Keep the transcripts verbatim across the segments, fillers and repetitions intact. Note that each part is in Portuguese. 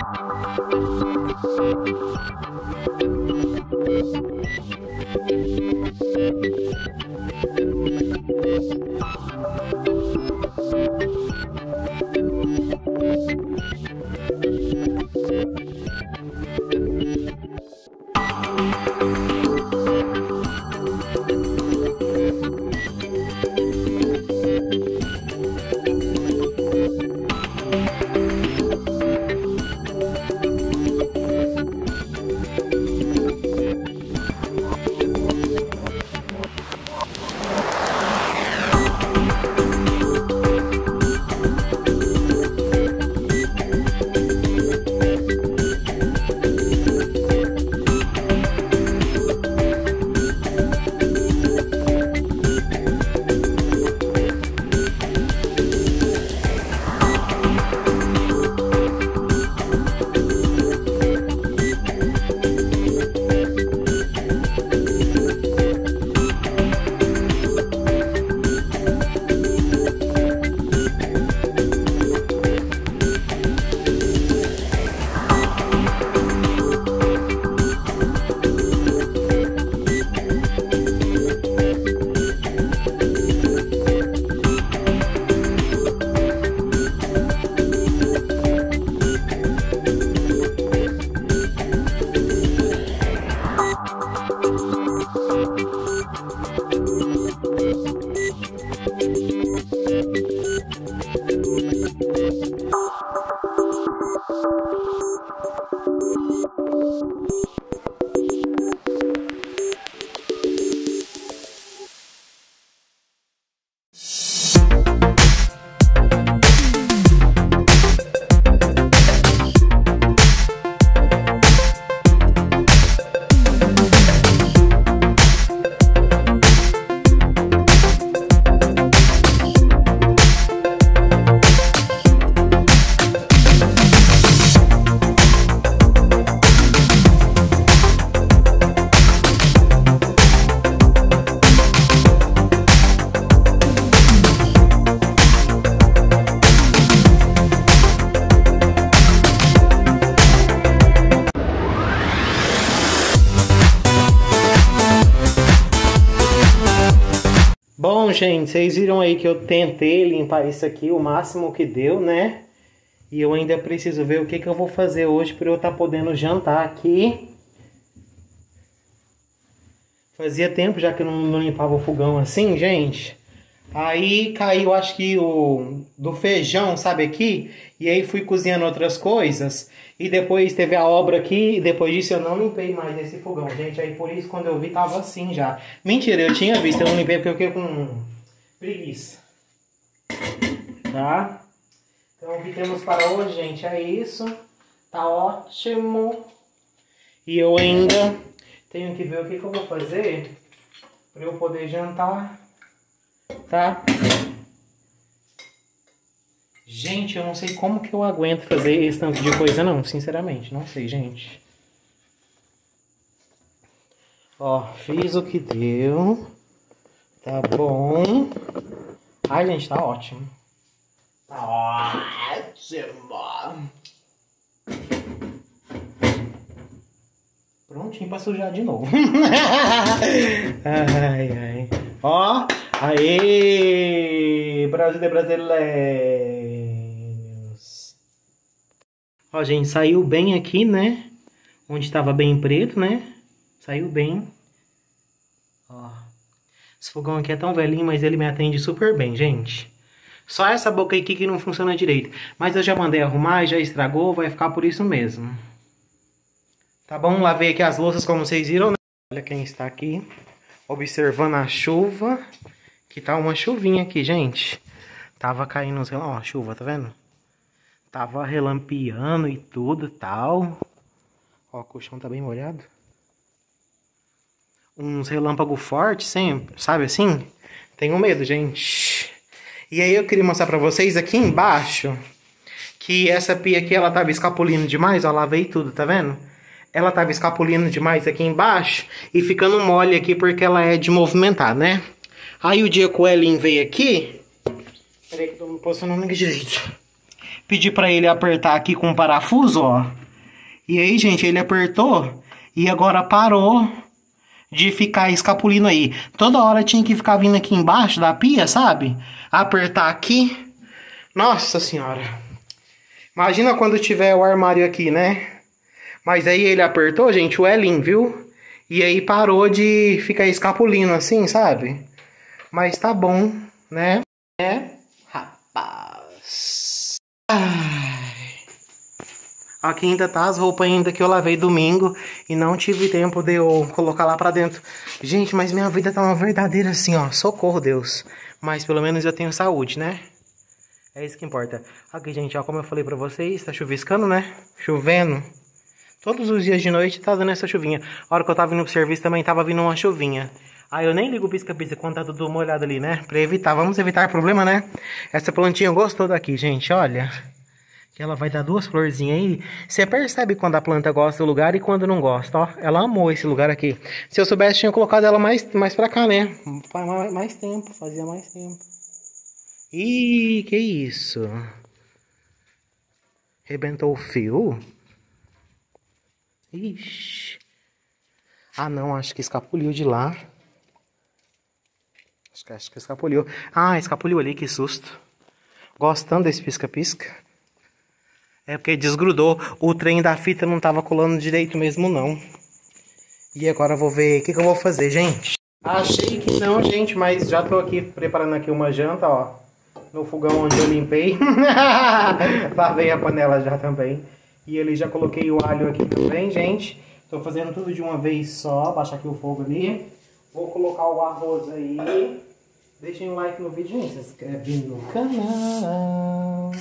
Bom, gente, vocês viram aí que eu tentei limpar isso aqui o máximo que deu, né? E eu ainda preciso ver o que, que eu vou fazer hoje para eu estar podendo jantar aqui. Fazia tempo já que eu não, não limpava o fogão assim, gente. Aí caiu, acho que o do feijão, sabe aqui? E aí fui cozinhando outras coisas. E depois teve a obra aqui. E depois disso eu não limpei mais esse fogão, gente. Aí por isso quando eu vi tava assim já. Mentira, eu tinha visto, eu não limpei porque eu fiquei com preguiça. Tá? Então o que temos para hoje, gente, é isso. Tá ótimo. E eu ainda tenho que ver o que, que eu vou fazer para eu poder jantar. Tá? Gente, eu não sei como que eu aguento fazer esse tanto de coisa não, sinceramente, não sei, gente. Ó, fiz o que deu. Tá bom. Ai, gente, tá ótimo. Tá ótimo. Prontinho pra sujar de novo. Ai, ai. Ó. Aê! Brasil de brasileiros! Ó, gente, saiu bem aqui, né? Onde estava bem preto, né? Saiu bem. Ó. Esse fogão aqui é tão velhinho, mas ele me atende super bem, gente. Só essa boca aqui que não funciona direito. Mas eu já mandei arrumar, já estragou, vai ficar por isso mesmo. Tá bom? Lavei aqui as louças, como vocês viram, né? Olha quem está aqui, observando a chuva. Que tá uma chuvinha aqui, gente. Tava caindo uns relâmpagos. Ó, a chuva, tá vendo? Tava relampeando e tudo e tal. Ó, o colchão tá bem molhado. Uns relâmpagos fortes, sempre, sabe assim? Tenho medo, gente. E aí eu queria mostrar pra vocês aqui embaixo que essa pia aqui, ela tava escapulindo demais. Ó, lavei tudo, tá vendo? Ela tava escapulindo demais aqui embaixo e ficando mole aqui porque ela é de movimentar, né? Aí o dia que o Elin veio aqui, peraí que eu tô me posicionando aqui direito. Pedi pra ele apertar aqui com um parafuso, ó. E aí, gente, ele apertou e agora parou de ficar escapulindo aí. Toda hora tinha que ficar vindo aqui embaixo da pia, sabe? Apertar aqui. Nossa senhora. Imagina quando tiver o armário aqui, né? Mas aí ele apertou, gente, o Elinho, viu? E aí parou de ficar escapulindo assim, sabe? Mas tá bom, né? É, rapaz. Ai. Aqui ainda tá as roupas ainda que eu lavei domingo e não tive tempo de eu colocar lá pra dentro. Gente, mas minha vida tá uma verdadeira assim, ó. Socorro, Deus. Mas pelo menos eu tenho saúde, né? É isso que importa. Aqui, gente, ó, como eu falei pra vocês, tá chuviscando, né? Chovendo. Todos os dias de noite tá dando essa chuvinha. A hora que eu tava indo pro serviço também tava vindo uma chuvinha. Aí eu nem ligo o pisca-pisca quando tá tudo molhado ali, né? Pra evitar, vamos evitar problema, né? Essa plantinha gostou daqui, gente, olha. Que ela vai dar duas florzinhas aí. Você percebe quando a planta gosta do lugar e quando não gosta, ó. Ela amou esse lugar aqui. Se eu soubesse, tinha colocado ela mais, mais pra cá, né? Mais, mais tempo, fazia mais tempo. Ih, que isso? Rebentou o fio? Ixi. Ah, não, acho que escapuliu de lá. Acho que, acho que escapuliu. Ah, escapuliu ali, que susto. Gostando desse pisca-pisca. É porque desgrudou. O trem da fita não tava colando direito mesmo, não. E agora eu vou ver o que, que eu vou fazer, gente. Achei que não, gente, mas já tô aqui preparando aqui uma janta, ó. No fogão onde eu limpei. Lavei a panela já também. E ali já coloquei o alho aqui também, gente. Tô fazendo tudo de uma vez só. Baixar aqui o fogo ali. Vou colocar o arroz aí. Deixem um like no vídeo, gente. Se inscreve no canal.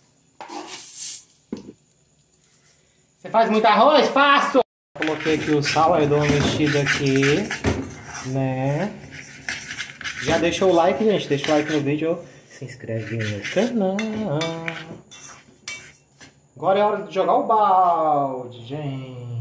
Você faz muito arroz? Faço! Coloquei aqui o sal, aí eu dou uma mexida aqui. Né? Já deixou o like, gente. Deixa o like no vídeo. Se inscreve no canal. Agora é hora de jogar o balde, gente.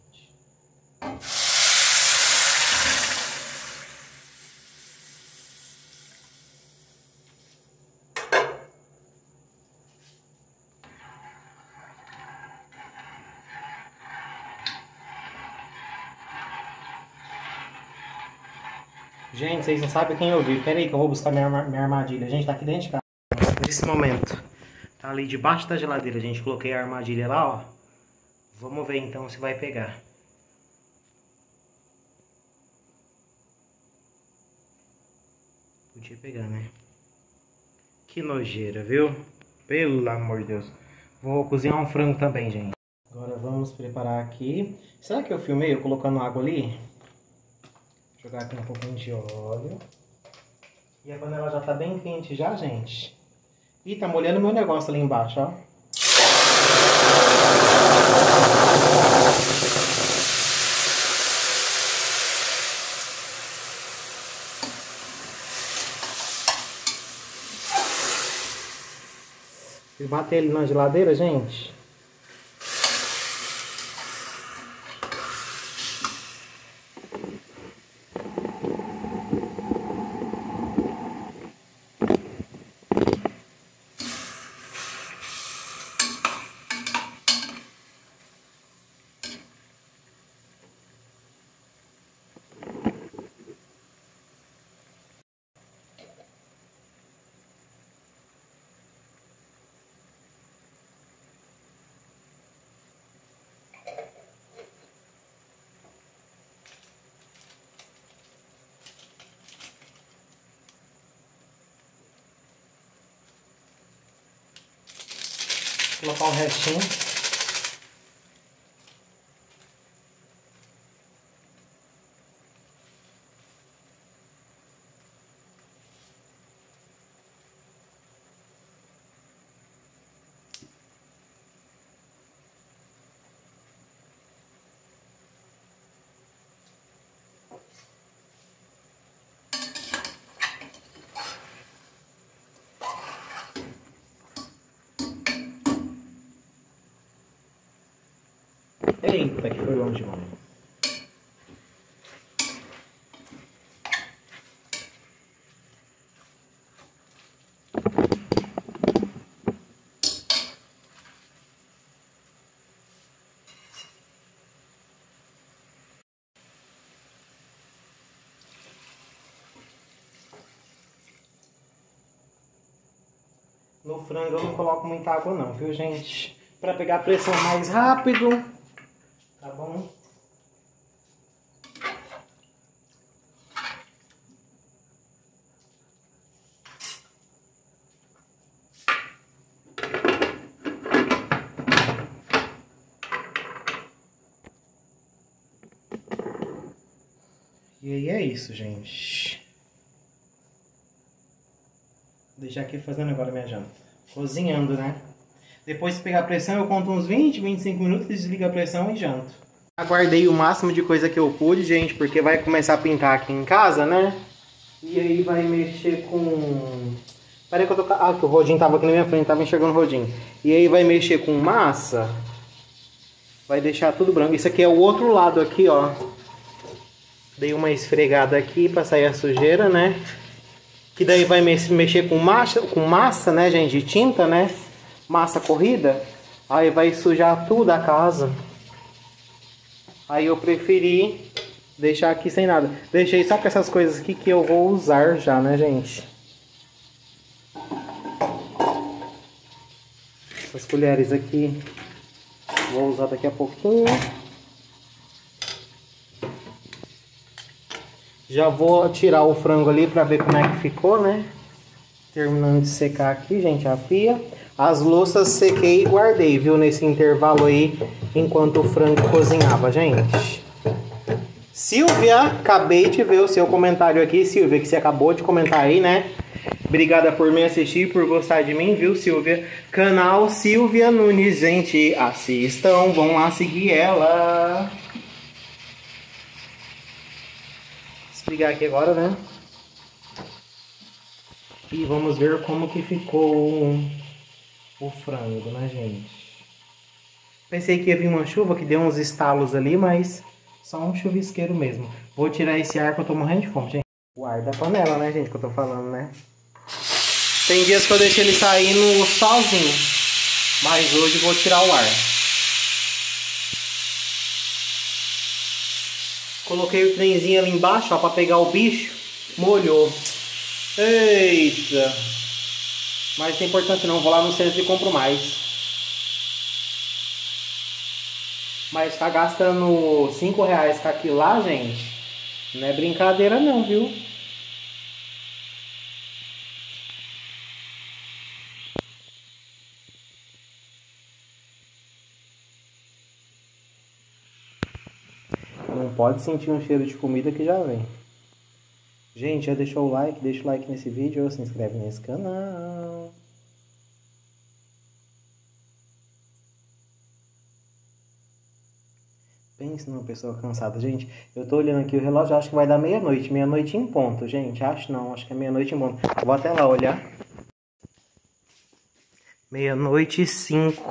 Gente, vocês não sabem quem eu vi. Pera aí que eu vou buscar minha, minha armadilha. Gente, tá aqui dentro de casa. Nesse momento. Tá ali debaixo da geladeira, gente. Coloquei a armadilha lá, ó. Vamos ver então se vai pegar. Podia pegar, né? Que nojeira, viu? Pelo amor de Deus. Vou cozinhar um frango também, gente. Agora vamos preparar aqui. Será que eu filmei eu colocando água ali? Vou jogar aqui um pouquinho de óleo. E a panela já tá bem quente já, gente. Ih, tá molhando meu negócio ali embaixo, ó. E bater ele na geladeira, gente. Vou colocar o restinho. Eita, que foi longe demais. No frango eu não coloco muita água não, viu, gente? Pra pegar a pressão mais rápido, tá bom? E aí é isso, gente. Vou deixar aqui fazendo agora minha janta. Cozinhando, né? Depois de pegar a pressão, eu conto uns vinte, vinte e cinco minutos, desligo a pressão e janto. Aguardei o máximo de coisa que eu pude, gente, porque vai começar a pintar aqui em casa, né? E aí vai mexer com... Peraí que eu tô... Ah, que o rodinho tava aqui na minha frente, tava enxergando o rodinho. E aí vai mexer com massa. Vai deixar tudo branco. Isso aqui é o outro lado aqui, ó. Dei uma esfregada aqui pra sair a sujeira, né? Que daí vai mexer com massa, com massa, né, gente? De tinta, né? Massa corrida. Aí vai sujar tudo a casa. Aí eu preferi deixar aqui sem nada. Deixei só com essas coisas aqui que eu vou usar já, né, gente? Essas colheres aqui vou usar daqui a pouquinho. Já vou tirar o frango ali pra ver como é que ficou, né? Terminando de secar aqui, gente, a pia. As louças sequei e guardei, viu? Nesse intervalo aí, enquanto o frango cozinhava, gente. Silvia, acabei de ver o seu comentário aqui, Silvia, que você acabou de comentar aí, né? Obrigada por me assistir, por gostar de mim, viu, Silvia? Canal Silvia Nunes, gente, assistam, vão lá seguir ela. Ligar aqui agora, né? E vamos ver como que ficou o, o frango, né, gente? Pensei que ia vir uma chuva que deu uns estalos ali, mas só um chuvisqueiro mesmo. Vou tirar esse ar que eu tô morrendo de fome, gente. O ar da panela, né, gente, que eu tô falando, né? Tem dias que eu deixo ele saindo sozinho, mas hoje vou tirar o ar. Coloquei o trenzinho ali embaixo, ó, pra pegar o bicho. Molhou. Eita. Mas não é importante não, vou lá no centro e compro mais. Mas ficar gastando cinco reais com aquilo lá, gente, não é brincadeira não, viu? Não pode sentir um cheiro de comida que já vem. Gente, já deixou o like? Deixa o like nesse vídeo ou se inscreve nesse canal. Pense numa pessoa cansada. Gente, eu tô olhando aqui o relógio, acho que vai dar meia-noite. Meia-noite em ponto, gente. Acho não, acho que é meia-noite em ponto. Vou até lá olhar. Meia-noite e cinco.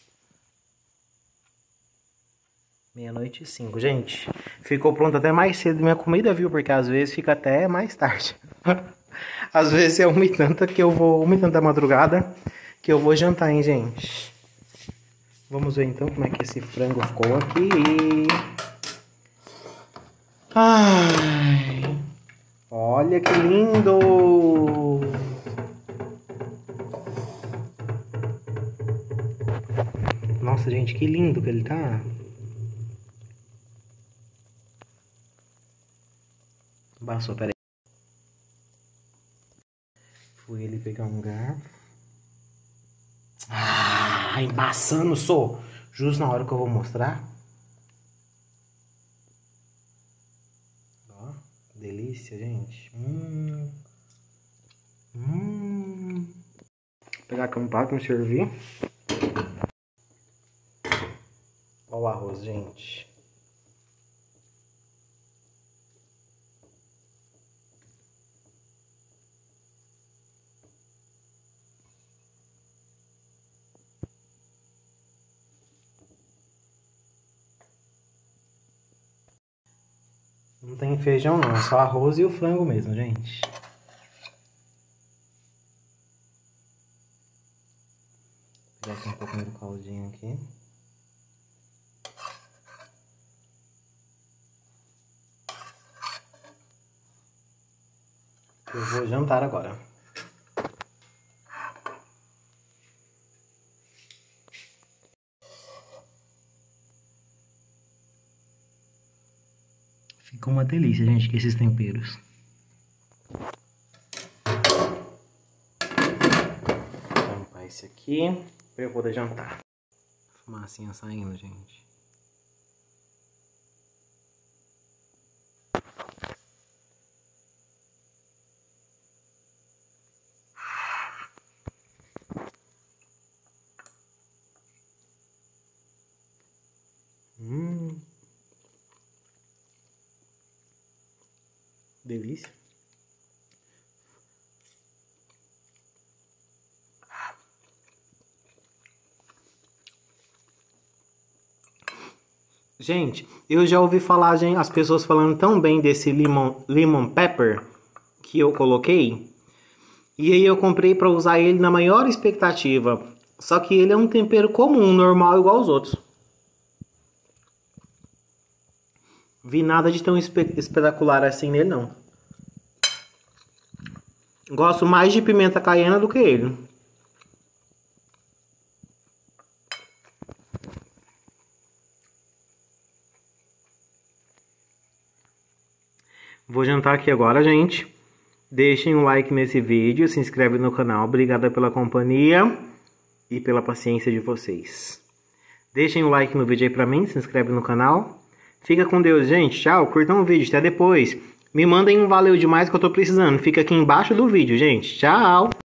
Meia-noite e cinco, gente. Ficou pronto até mais cedo minha comida, viu? Porque às vezes fica até mais tarde. Às vezes é uma e tanta que eu vou... Uma e tanta da madrugada que eu vou jantar, hein, gente? Vamos ver então como é que esse frango ficou aqui. Ai, olha que lindo! Nossa, gente, que lindo que ele tá. Passou, peraí. Fui ele pegar um garfo. Ah, embaçando, sou. Justo na hora que eu vou mostrar. Ó, delícia, gente. Hum. Hum. Vou pegar aqui um prato, me servir. Olha o arroz, gente. Não tem feijão não, é só arroz e o frango mesmo, gente. Vou pegar aqui um pouquinho do caldinho aqui. Eu vou jantar agora. Ficou uma delícia, gente, com esses temperos. Vou tampar esse aqui pra eu poder jantar. Fumacinha saindo, gente. Hum. Delícia. Gente, eu já ouvi falar, gente, as pessoas falando tão bem desse lemon, lemon pepper que eu coloquei. E aí eu comprei para usar ele na maior expectativa. Só que ele é um tempero comum, normal, igual aos outros. Vi nada de tão espe espetacular assim nele, não. Gosto mais de pimenta caiena do que ele. Vou jantar aqui agora, gente. Deixem um like nesse vídeo, se inscreve no canal. Obrigada pela companhia e pela paciência de vocês. Deixem um like no vídeo aí pra mim, se inscreve no canal. Fica com Deus, gente. Tchau, curtam o vídeo. Até depois. Me mandem um valeu demais que eu tô precisando. Fica aqui embaixo do vídeo, gente. Tchau.